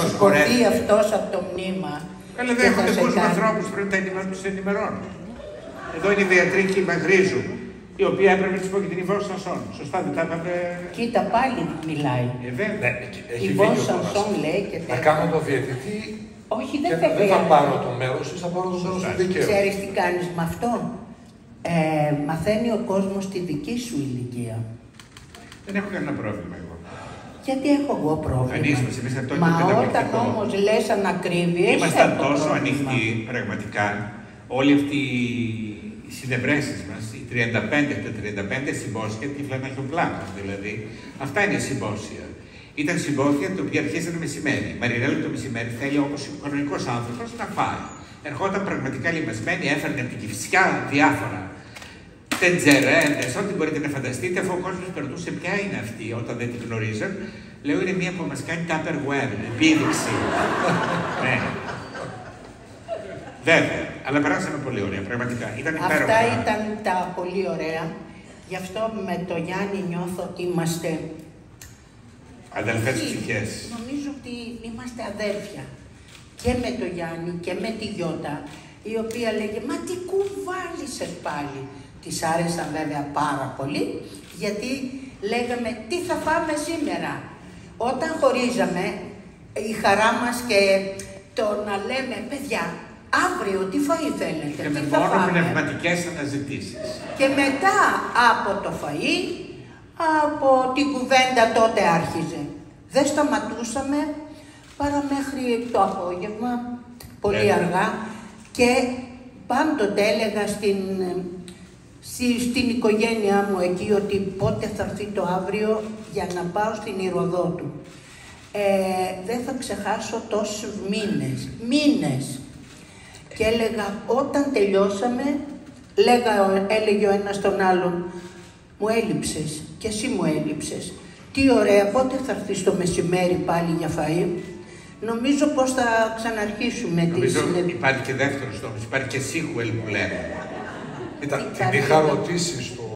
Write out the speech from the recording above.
σηκωθεί αυτός από το μνήμα. Καλά, δεν έχουν δικούς ανθρώπους, πρέπει να τους ενημερώνουν. Εδώ είναι η Βεατρίκη Μαγρίζου, η οποία έπρεπε να της πω και την Ιβό Σανσόν. Σωστά, δεν τα έπρεπε. Κοίτα, πάλι μιλάει. Βέβαια. Η Ιβό Σανσόν λέει και να κάνω το διαιτητή. Όχι, δεν θα πάρω το μέρος της, θα πάρω το μέρος του δικαίου. Ξέρεις τι κάνεις με αυτό? Μαθαίνει ο κόσμος τη δική σου ηλικία. Δεν έχω κανένα πρόβλημα εγώ. Γιατί έχω εγώ πρόβλημα? Μα όταν όμως λες ανακρίβειες... Ήμασταν τόσο ανοιχτοί, πραγματικά, όλοι αυτοί οι συνευρέσεις μας, οι 35 συμπόσια τύφλανα χιοπλάνα, δηλαδή. Αυτά είναι συμπόσια. Ήταν συμπόσια τα οποία αρχίσαν μεσημέρι. Η Μαρινέλα το μεσημέρι θέλει όπως ο κανονικός άνθρωπος να φάει. Ερχόταν πραγματικά λιμασμένη, έφερνε από την Κηφισιά διάφορα τεντζερέντες, ό,τι μπορείτε να φανταστείτε, αφού ο κόσμος περνούσε ποια είναι αυτή όταν δεν την γνωρίζαν. Λέω είναι μία που μας κάνει Tupperware, επίδειξη. Ναι. Βέβαια, αλλά περάσαμε πολύ ωραία, πραγματικά. Ήταν υπέροχα. Αυτά ήταν τα πολύ ωραία. Γι' αυτό με το Γιάννη νιώθω ότι είμαστε... Αδελφές ψυχές. Νομίζω ότι είμαστε αδέρφια. Και με το Γιάννη και με τη Γιώτα, η οποία λέγε «Μα τι κουβάλισες πάλι». Της άρεσαν βέβαια πάρα πολύ, γιατί λέγαμε «Τι θα φάμε σήμερα». Όταν χωρίζαμε, η χαρά μας και το να λέμε «Παιδιά, αύριο τι φαΐ θέλετε, και τι με θα μόνο φάμε». πνευματικές αναζητήσεις. Και μετά από το φαΐ, από την κουβέντα τότε άρχιζε. Δεν σταματούσαμε παρά μέχρι το απόγευμα, πολύ αργά, και πάντοτε έλεγα στην οικογένειά μου εκεί ότι πότε θα έρθει το αύριο για να πάω στην Ηρωδότου. Δεν θα ξεχάσω τόσους μήνες. Και έλεγα, όταν τελειώσαμε, έλεγε ο ένας τον άλλον, μου έλειψες και εσύ μου έλειψες. Τι ωραία, πότε θα έρθεις το μεσημέρι πάλι για φαΐ. Νομίζω πως θα ξαναρχίσουμε τη συνεδρία. Υπάρχει και δεύτερος τόμος, υπάρχει και sequel που λέμε. Την είχα ρωτήσει στο